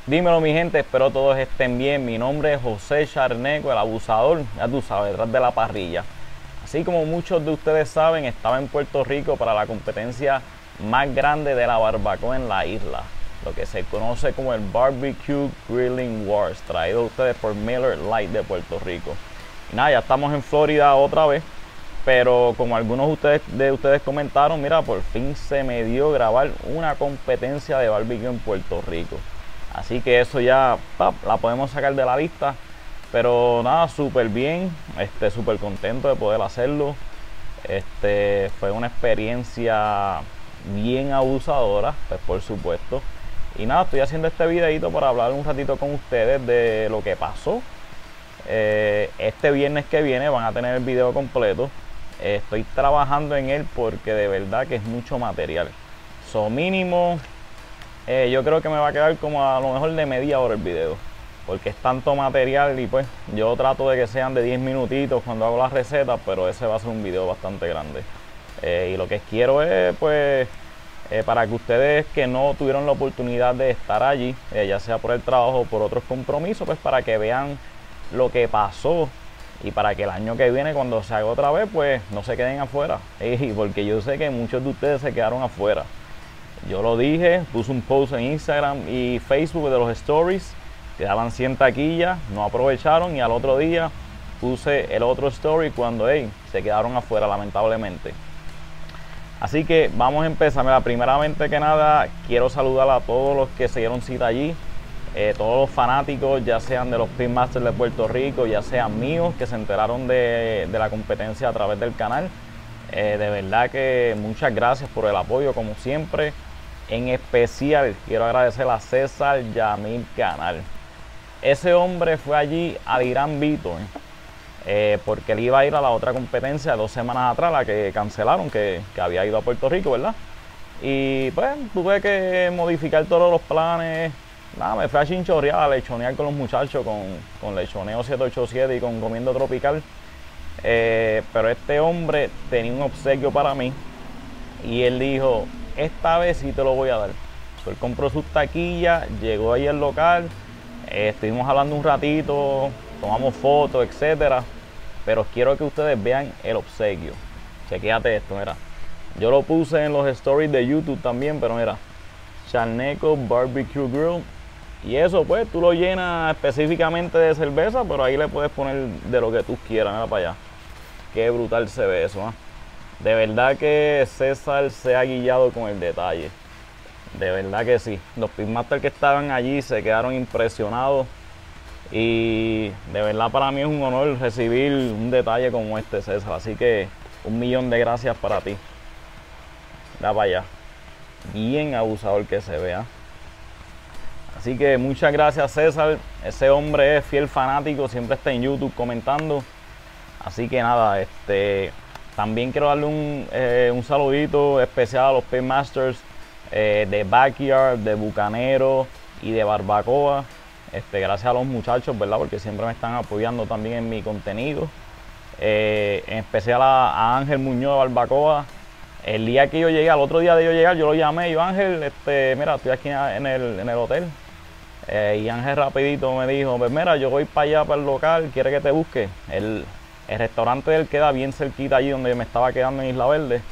Dímelo mi gente, espero todos estén bien. Mi nombre es José Charneco, el abusador, ya tú sabes, detrás de la parrilla. Así como muchos de ustedes saben, estaba en Puerto Rico para la competencia más grande de la barbacoa en la isla, lo que se conoce como el Barbecue Grilling Wars, traído a ustedes por Miller Lite de Puerto Rico. Y nada, ya estamos en Florida otra vez, pero como algunos de ustedes comentaron, mira, por fin se me dio grabar una competencia de barbecue en Puerto Rico. Así que eso ya la podemos sacar de la lista. Pero nada, súper bien, súper contento de poder hacerlo. Fue una experiencia bien abusadora, pues por supuesto. Y nada, estoy haciendo este videito para hablar un ratito con ustedes de lo que pasó. Este viernes que viene van a tener el video completo. Estoy trabajando en él porque de verdad que es mucho material. Mínimo, yo creo que me va a quedar como a lo mejor de media hora el video, porque es tanto material y pues yo trato de que sean de 10 minutitos cuando hago las recetas, pero ese va a ser un video bastante grande. Y lo que quiero es pues para que ustedes que no tuvieron la oportunidad de estar allí, ya sea por el trabajo o por otros compromisos, pues para que vean lo que pasó y para que el año que viene cuando se haga otra vez pues no se queden afuera, porque yo sé que muchos de ustedes se quedaron afuera. Yo lo dije, puse un post en Instagram y Facebook de los stories, quedaban 100 taquillas, no aprovecharon, y al otro día puse el otro story cuando se quedaron afuera lamentablemente. Así que vamos a empezar. Mira, primeramente que nada quiero saludar a todos los que se dieron cita allí, todos los fanáticos, ya sean de los Pitmasters de Puerto Rico, ya sean míos que se enteraron de la competencia a través del canal. De verdad que muchas gracias por el apoyo como siempre. En especial quiero agradecer a César Yamil Canal. Ese hombre fue allí a Irán Víctor porque él iba a ir a la otra competencia 2 semanas atrás, la que cancelaron, que había ido a Puerto Rico, ¿verdad? Y pues tuve que modificar todos los planes. Nada, me fui a chinchorrear, a lechonear con los muchachos, con Lechoneo 787 y con Comiendo Tropical. Pero este hombre tenía un obsequio para mí y él dijo: esta vez sí te lo voy a dar. Él compró sus taquillas, llegó ahí al local, estuvimos hablando un ratito, tomamos fotos, etcétera. Pero quiero que ustedes vean el obsequio. Chequéate esto, mira. Yo lo puse en los stories de YouTube también, pero mira, Charneco Barbecue Grill. Y eso pues tú lo llenas específicamente de cerveza, pero ahí le puedes poner de lo que tú quieras. Mira para allá. Qué brutal se ve eso, ¿eh? De verdad que César se ha guillado con el detalle. De verdad que sí. Los Pitmasters que estaban allí se quedaron impresionados. Y de verdad para mí es un honor recibir un detalle como este, César. Así que 1.000.000 de gracias para ti. Da para allá. Bien abusador que se vea. Así que muchas gracias, César. Ese hombre es fiel fanático, siempre está en YouTube comentando. Así que nada, también quiero darle un saludito especial a los Pitmasters de Backyard, de Bucanero y de Barbacoa. Gracias a los muchachos, ¿verdad? Porque siempre me están apoyando también en mi contenido. En especial a Ángel Muñoz de Barbacoa. El día que yo llegué, al otro día de yo llegar, yo lo llamé. Yo: Ángel, mira, estoy aquí en el hotel. Y Ángel rapidito me dijo: pues mira, yo voy para allá, para el local, ¿quiere que te busque? El restaurante de él queda bien cerquita allí donde me estaba quedando en Isla Verde.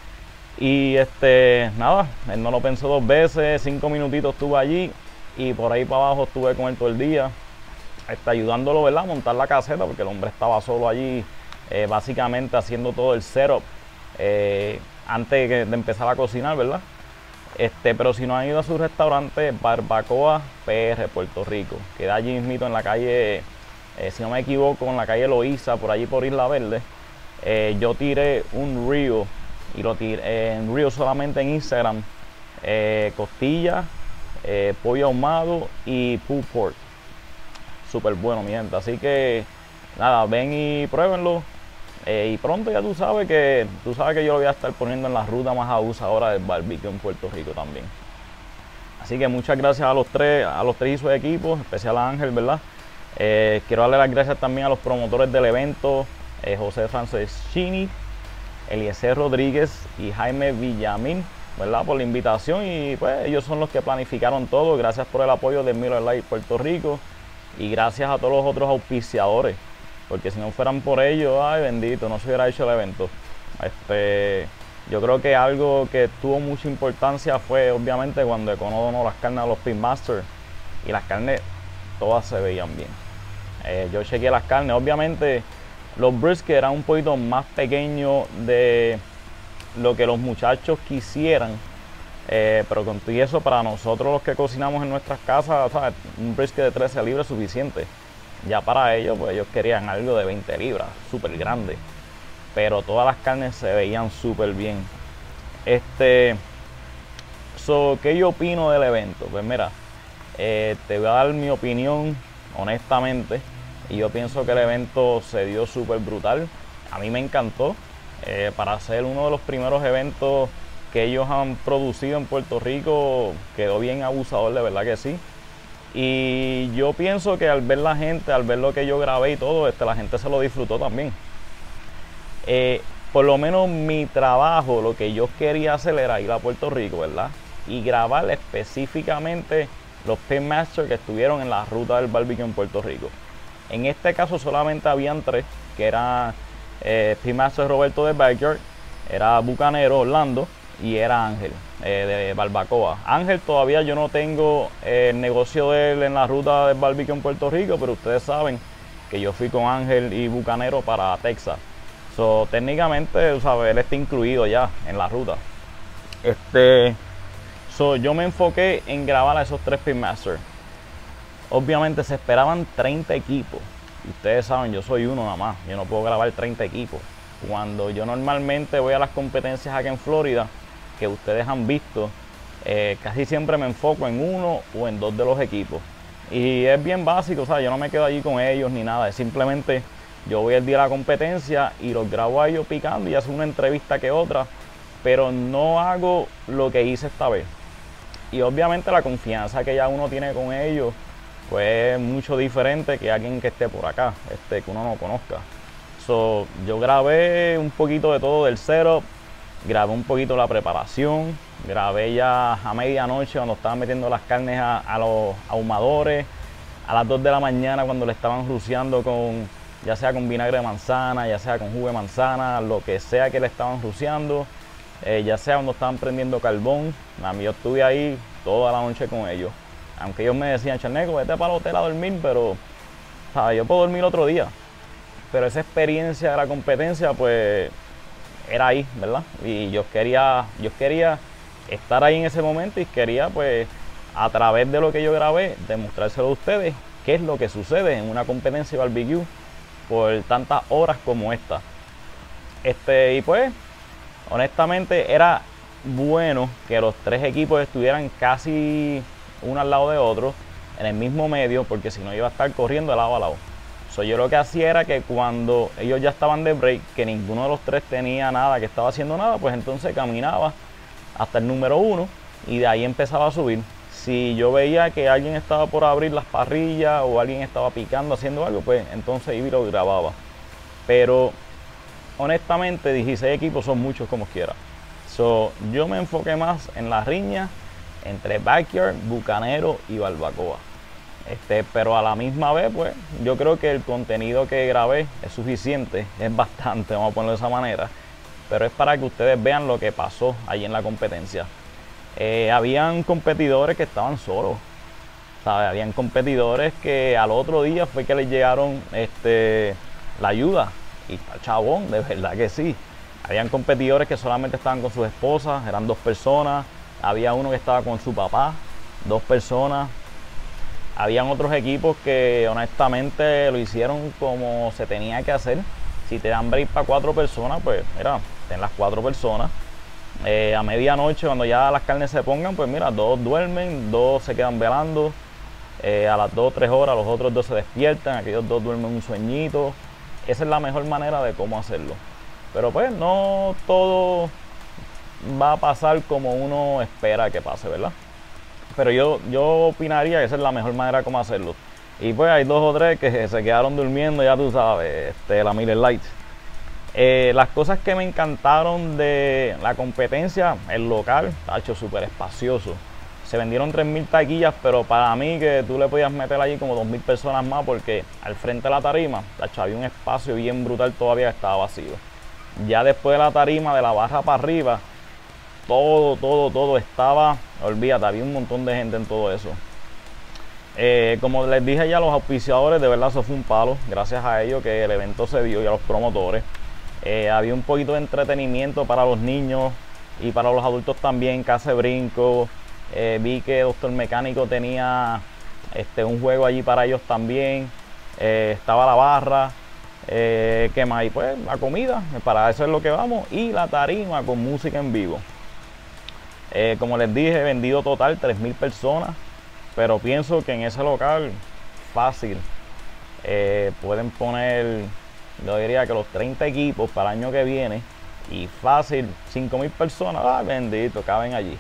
Y nada, él no lo pensó 2 veces, 5 minutitos estuve allí. Y por ahí para abajo estuve con él todo el día, ayudándolo, ¿verdad?, a montar la caseta, porque el hombre estaba solo allí, básicamente haciendo todo el setup antes de empezar a cocinar, ¿verdad? Pero si no han ido a su restaurante, Barbacoa PR Puerto Rico, queda allí mismito en la calle, si no me equivoco, en la calle Loíza, por allí por Isla Verde. Yo tiré un reel y lo tiré en reel solamente en Instagram, costilla, pollo ahumado y pulled pork. Súper bueno, mi gente. Así que nada, ven y pruébenlo. Y pronto ya tú sabes que yo lo voy a estar poniendo en la ruta más abusadora del barbecue en Puerto Rico también. Así que muchas gracias a los tres y sus equipos, especial a Ángel, ¿verdad? Quiero darle las gracias también a los promotores del evento, José Franceschini, Eliezer Rodríguez y Jaime Villamil. ¿verdad? Por la invitación, y pues ellos son los que planificaron todo. Gracias por el apoyo de Miller Lite Puerto Rico y gracias a todos los otros auspiciadores, porque si no fueran por ellos, ay bendito, no se hubiera hecho el evento. Yo creo que algo que tuvo mucha importancia fue obviamente cuando Econo donó las carnes a los Pitmasters, y las carnes todas se veían bien. Yo chequeé las carnes, obviamente los brisket eran un poquito más pequeños de lo que los muchachos quisieran, pero con todo eso, para nosotros los que cocinamos en nuestras casas, ¿sabes? Un brisket de 13 libras es suficiente. Ya para ellos, pues ellos querían algo de 20 libras, súper grande. Pero todas las carnes se veían súper bien. ¿Qué yo opino del evento? Pues mira, te voy a dar mi opinión honestamente, y yo pienso que el evento se dio súper brutal. A mí me encantó. Para ser uno de los primeros eventos que ellos han producido en Puerto Rico, quedó bien abusador, de verdad que sí. Y yo pienso que al ver la gente, al ver lo que yo grabé y todo, la gente se lo disfrutó también. Por lo menos mi trabajo, lo que yo quería hacer era ir a Puerto Rico, ¿verdad? Y grabar específicamente los Pitmasters que estuvieron en la ruta del barbecue en Puerto Rico. En este caso solamente habían 3, que eran Pitmaster Roberto de Backyard, era Bucanero Orlando y era Ángel de Barbacoa. Ángel todavía yo no tengo el negocio de él en la ruta del barbecue en Puerto Rico, pero ustedes saben que yo fui con Ángel y Bucanero para Texas. Técnicamente, ¿sabes? Él está incluido ya en la ruta. Yo me enfoqué en grabar a esos 3 Pitmasters. Obviamente se esperaban 30 equipos. Y ustedes saben, yo soy uno nada más. Yo no puedo grabar 30 equipos. Cuando yo normalmente voy a las competencias acá en Florida, que ustedes han visto, casi siempre me enfoco en 1 o en 2 de los equipos. Y es bien básico, ¿sabes? Yo no me quedo allí con ellos ni nada. Es simplemente yo voy el día de la competencia y los grabo a ellos picando y hago una entrevista que otra, pero no hago lo que hice esta vez. Y obviamente la confianza que ya uno tiene con ellos, pues es mucho diferente que alguien que esté por acá, que uno no conozca. Yo grabé un poquito de todo del setup, grabé un poquito la preparación, grabé ya a medianoche cuando estaban metiendo las carnes a los ahumadores, a las 2 de la mañana cuando le estaban ruceando con, ya sea con vinagre de manzana, ya sea con jugo de manzana, lo que sea que le estaban ruceando, ya sea cuando estaban prendiendo carbón. A mí yo estuve ahí toda la noche con ellos. Aunque ellos me decían, Charneco, vete para el hotel a dormir, pero ¿sabes? Yo puedo dormir otro día. Pero esa experiencia de la competencia, pues, era ahí, ¿verdad? Y yo quería estar ahí en ese momento y quería, pues, a través de lo que yo grabé, demostrárselo a ustedes qué es lo que sucede en una competencia de barbecue por tantas horas como esta. Y pues, honestamente, era bueno que los 3 equipos estuvieran casi uno al lado de otro, en el mismo medio, porque si no iba a estar corriendo de lado a lado. Yo lo que hacía era que cuando ellos ya estaban de break, que ninguno de los 3 tenía nada, que estaba haciendo nada, pues entonces caminaba hasta el número 1 y de ahí empezaba a subir. Si yo veía que alguien estaba por abrir las parrillas o alguien estaba picando, haciendo algo, pues entonces iba y lo grababa. Pero honestamente 16 equipos son muchos como quiera. Yo me enfoqué más en la riña entre Backyard, Bucanero y Barbacoa. Pero a la misma vez, pues, yo creo que el contenido que grabé es suficiente, es bastante, vamos a ponerlo de esa manera, pero es para que ustedes vean lo que pasó allí en la competencia. Habían competidores que estaban solos, ¿sabes? Habían competidores que al otro día fue que les llegaron la ayuda, y está chabón, de verdad que sí. Habían competidores que solamente estaban con sus esposas, eran 2 personas. Había uno que estaba con su papá, 2 personas. Habían otros equipos que honestamente lo hicieron como se tenía que hacer. Si te dan break para 4 personas, pues mira, ten las 4 personas. A medianoche, cuando ya las carnes se pongan, pues mira, 2 duermen, 2 se quedan velando. A las 2 o 3 horas los otros 2 se despiertan, aquellos 2 duermen un sueñito. Esa es la mejor manera de cómo hacerlo. Pero pues no todo va a pasar como uno espera que pase, ¿verdad? Pero yo opinaría que esa es la mejor manera como hacerlo. Y pues hay 2 o 3 que se quedaron durmiendo, ya tú sabes, la Miller Lite. Las cosas que me encantaron de la competencia, el local, tacho, súper espacioso. Se vendieron 3000 taquillas, pero para mí que tú le podías meter allí como 2000 personas más, porque al frente de la tarima, tacho, había un espacio bien brutal todavía que estaba vacío. Ya después de la tarima, de la barra para arriba, todo estaba, olvídate, había un montón de gente en todo eso. Como les dije ya a los auspiciadores, de verdad eso fue un palo, gracias a ellos que el evento se dio y a los promotores. Había un poquito de entretenimiento para los niños y para los adultos también, casa de brinco. Vi que Doctor Mecánico tenía un juego allí para ellos también. Estaba la barra, ¿qué más? Y pues la comida, para eso es lo que vamos. Y la tarima con música en vivo. Como les dije, vendido total 3000 personas. Pero pienso que en ese local, fácil, pueden poner, yo diría que los 30 equipos para el año que viene. Y fácil, 5000 personas, bendito, caben allí.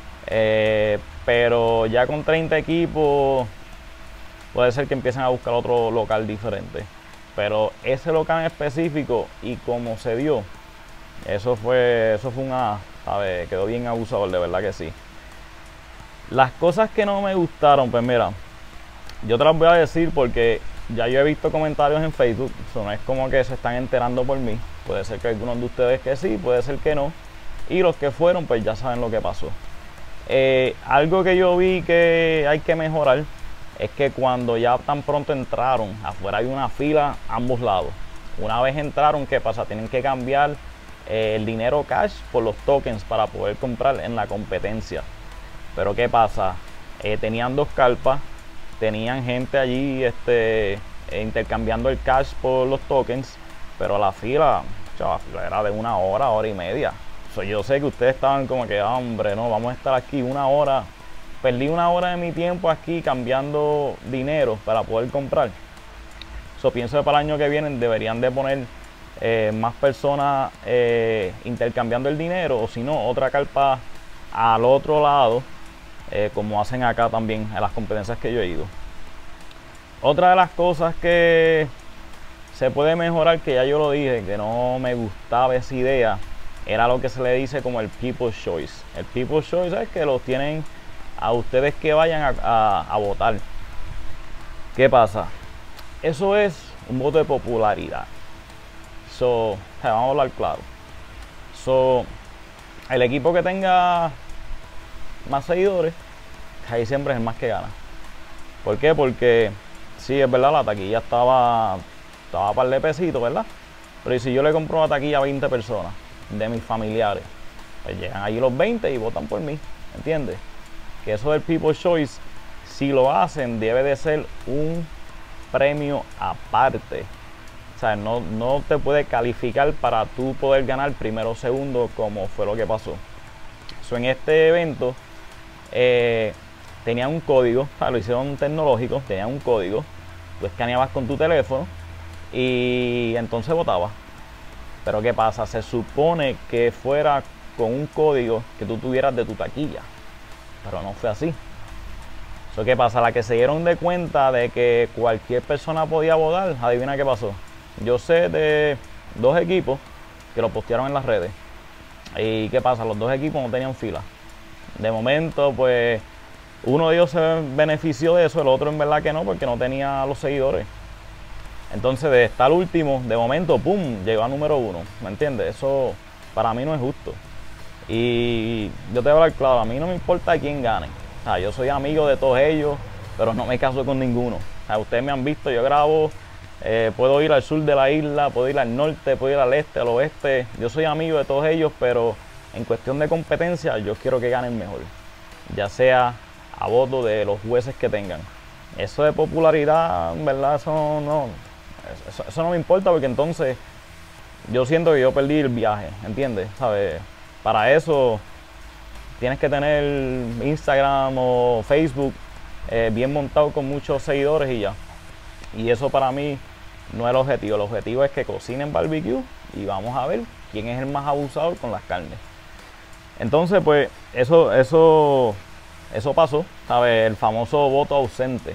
Pero ya con 30 equipos puede ser que empiecen a buscar otro local diferente, pero ese local en específico y como se dio, eso fue una, ¿sabes? Quedó bien abusador, de verdad que sí. Las cosas que no me gustaron, pues mira, yo te las voy a decir porque ya yo he visto comentarios en Facebook, eso no es como que se están enterando por mí, puede ser que algunos de ustedes que sí, puede ser que no, y los que fueron pues ya saben lo que pasó. Algo que yo vi que hay que mejorar es que cuando ya tan pronto entraron, afuera hay una fila a ambos lados. Una vez entraron, ¿qué pasa? Tienen que cambiar el dinero cash por los tokens para poder comprar en la competencia. Pero ¿qué pasa? Tenían dos carpas, tenían gente allí intercambiando el cash por los tokens, pero la fila era de una hora y media. Yo sé que ustedes estaban como que, hombre, no, vamos a estar aquí una hora. Perdí una hora de mi tiempo aquí cambiando dinero para poder comprar. Pienso que para el año que viene deberían de poner más personas intercambiando el dinero, o si no, otra carpa al otro lado, como hacen acá también en las competencias que yo he ido. Otra de las cosas que se puede mejorar, que ya yo lo dije, que no me gustaba esa idea, era lo que se le dice como el People's Choice. El People's Choice es que los tienen a ustedes que vayan a votar. ¿Qué pasa? Eso es un voto de popularidad. Vamos a hablar claro. El equipo que tenga más seguidores, ahí siempre es el más que gana. ¿Por qué? Porque sí, es verdad, la taquilla estaba a par de pesitos, ¿verdad? Pero si yo le compro una taquilla a 20 personas de mis familiares, pues llegan allí los 20 y votan por mí, ¿entiendes? Que eso del People's Choice, si lo hacen, debe de ser un premio aparte. O sea, no te puede calificar para tú poder ganar primero o segundo, como fue lo que pasó. En este evento tenían un código, o sea, lo hicieron tecnológico, tenían un código, tú escaneabas con tu teléfono y entonces votabas. Pero ¿qué pasa? Se supone que fuera con un código que tú tuvieras de tu taquilla, pero no fue así. ¿Qué pasa? La que se dieron de cuenta de que cualquier persona podía votar, adivina qué pasó. Yo sé de dos equipos que lo postearon en las redes. ¿Y qué pasa? Los dos equipos no tenían fila. De momento, pues, uno de ellos se benefició de eso, el otro en verdad que no, porque no tenía los seguidores. Entonces, de estar último, de momento, ¡pum!, llegó a número 1. ¿Me entiendes? Eso para mí no es justo. Y yo te voy a hablar claro, a mí no me importa quién gane. O sea, yo soy amigo de todos ellos, pero no me caso con ninguno. O sea, ustedes me han visto, yo grabo, puedo ir al sur de la isla, puedo ir al norte, puedo ir al este, al oeste. Yo soy amigo de todos ellos, pero en cuestión de competencia, yo quiero que ganen mejor. Ya sea a voto de los jueces que tengan. Eso de popularidad, en verdad, eso no me importa, porque entonces yo siento que yo perdí el viaje, ¿entiendes? ¿Sabes? Para eso tienes que tener Instagram o Facebook bien montado con muchos seguidores y ya. Y eso para mí no es el objetivo. El objetivo es que cocinen barbecue y vamos a ver quién es el más abusador con las carnes. Entonces, pues, eso pasó, ¿sabes? El famoso voto ausente.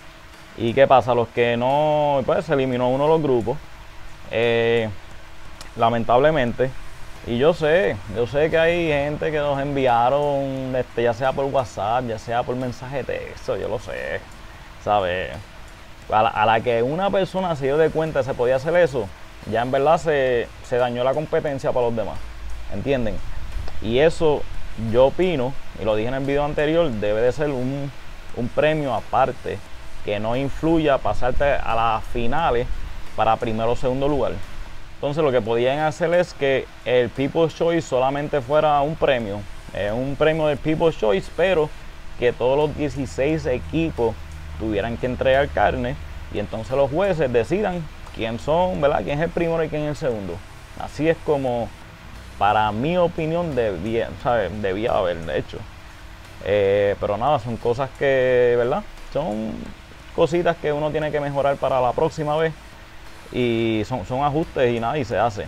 ¿Y qué pasa? Los que no, pues se eliminó uno de los grupos. lamentablemente. Y yo sé que hay gente que nos enviaron, ya sea por WhatsApp, ya sea por mensaje de texto, yo lo sé, ¿sabes? A la que una persona se dio de cuenta que se podía hacer eso, ya en verdad se dañó la competencia para los demás, ¿entienden? Y eso yo opino, y lo dije en el video anterior, debe de ser un premio aparte que no influya a pasarte a las finales para primero o segundo lugar. Entonces lo que podían hacer es que el People's Choice solamente fuera un premio del People's Choice, pero que todos los 16 equipos tuvieran que entregar carne y entonces los jueces decidan quién son, ¿verdad? Quién es el primero y quién es el segundo. Así es como, para mi opinión, debía haber hecho. Pero nada, son cosas que, ¿verdad? Son cositas que uno tiene que mejorar para la próxima vez. Y son ajustes y nada, y se hace.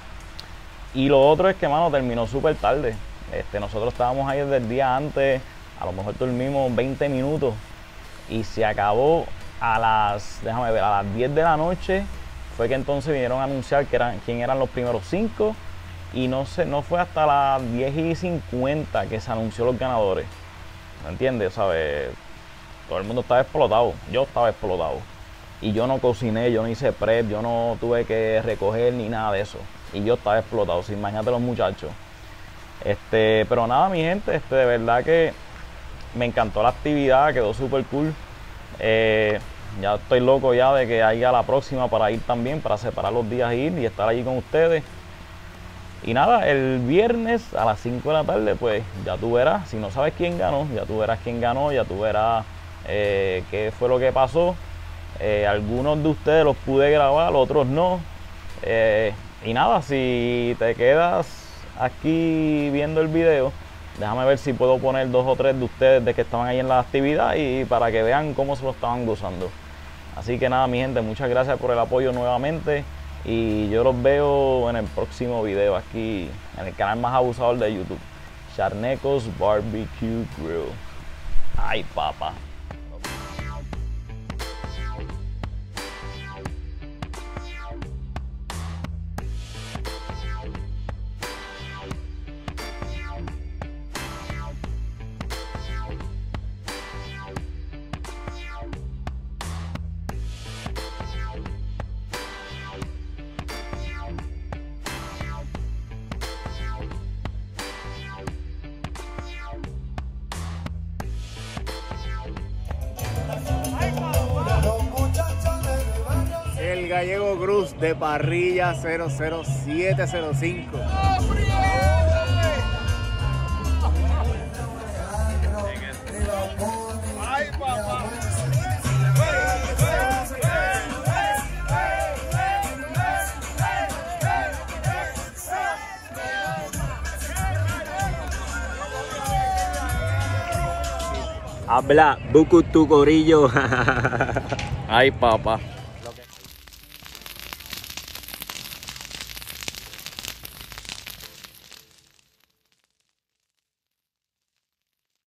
Y lo otro es que, mano, terminó súper tarde. Nosotros estábamos ahí desde el día antes, a lo mejor dormimos 20 minutos y se acabó a las 10 de la noche. Fue que entonces vinieron a anunciar quién eran los primeros 5 y no fue hasta las 10:50 que se anunció los ganadores. ¿Me entiendes? ¿Sabes? Todo el mundo estaba explotado, yo estaba explotado. Y yo no cociné, yo no hice prep, yo no tuve que recoger ni nada de eso. Y yo estaba explotado, sin imagínate los muchachos. Pero nada, mi gente, de verdad que me encantó la actividad, quedó súper cool. Ya estoy loco ya de que haya la próxima para ir también, para separar los días, ir y estar allí con ustedes. Y nada, el viernes a las 5 de la tarde, pues ya tú verás, si no sabes quién ganó, ya tú verás quién ganó, ya tú verás qué fue lo que pasó. Algunos de ustedes los pude grabar, otros no. Y nada, si te quedas aquí viendo el video, déjame ver si puedo poner 2 o 3 de ustedes de que estaban ahí en la actividad y para que vean cómo se lo estaban gozando. Así que nada, mi gente, muchas gracias por el apoyo nuevamente y yo los veo en el próximo video aquí en el canal más abusador de YouTube, Charnecos Barbecue Grill. Ay, papá. El Gallego Cruz de Parrilla 00705. ¡Ay, papá! Habla, bucu tu corillo. Ay, papá.